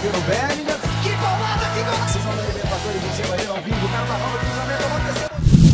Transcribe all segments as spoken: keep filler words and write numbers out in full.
pelo Bellingham. Que bolada, que gol! Decisão da Libertadores, você vai ver ao vivo, Carvajal, o cruzamento aconteceu.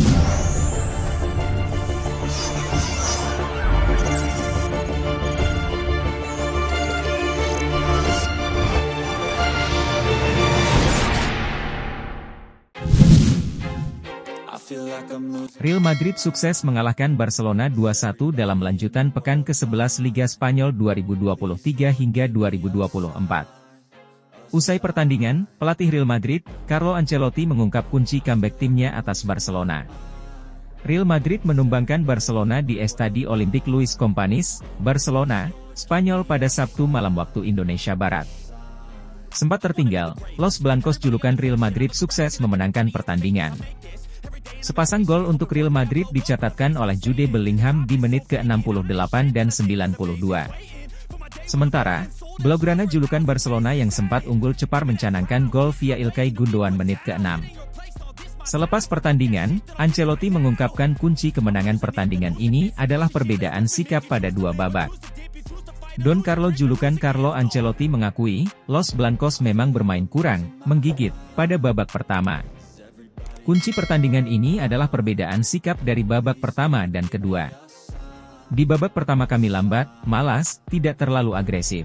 Real Madrid sukses mengalahkan Barcelona dua satu dalam lanjutan pekan ke sebelas Liga Spanyol dua ribu dua puluh tiga hingga dua ribu dua puluh empat. Usai pertandingan, pelatih Real Madrid, Carlo Ancelotti mengungkap kunci comeback timnya atas Barcelona. Real Madrid menumbangkan Barcelona di Estadi Olímpic Luis Companys, Barcelona, Spanyol pada Sabtu malam waktu Indonesia Barat. Sempat tertinggal, Los Blancos julukan Real Madrid sukses memenangkan pertandingan. Sepasang gol untuk Real Madrid dicatatkan oleh Jude Bellingham di menit ke enam puluh delapan dan sembilan puluh dua. Sementara, Blaugrana julukan Barcelona yang sempat unggul cepat mencanangkan gol via Ilkay Gundogan menit ke enam. Selepas pertandingan, Ancelotti mengungkapkan kunci kemenangan pertandingan ini adalah perbedaan sikap pada dua babak. Don Carlo julukan Carlo Ancelotti mengakui, Los Blancos memang bermain kurang, menggigit, pada babak pertama. Kunci pertandingan ini adalah perbedaan sikap dari babak pertama dan kedua. Di babak pertama kami lambat, malas, tidak terlalu agresif.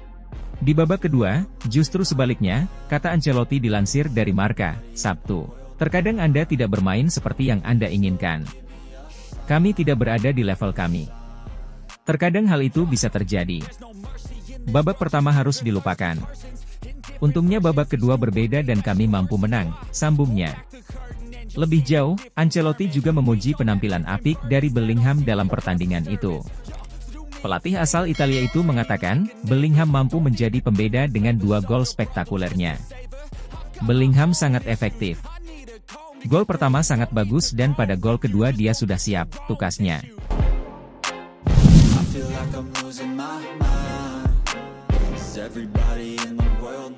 Di babak kedua, justru sebaliknya, kata Ancelotti dilansir dari Marca, Sabtu. Terkadang Anda tidak bermain seperti yang Anda inginkan. Kami tidak berada di level kami. Terkadang hal itu bisa terjadi. Babak pertama harus dilupakan. Untungnya babak kedua berbeda dan kami mampu menang, sambungnya. Lebih jauh, Ancelotti juga memuji penampilan apik dari Bellingham dalam pertandingan itu. Pelatih asal Italia itu mengatakan, Bellingham mampu menjadi pembeda dengan dua gol spektakulernya. Bellingham sangat efektif. Gol pertama sangat bagus dan pada gol kedua dia sudah siap, tukasnya.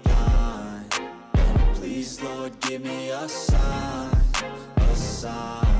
Lord, give me a sign, a sign.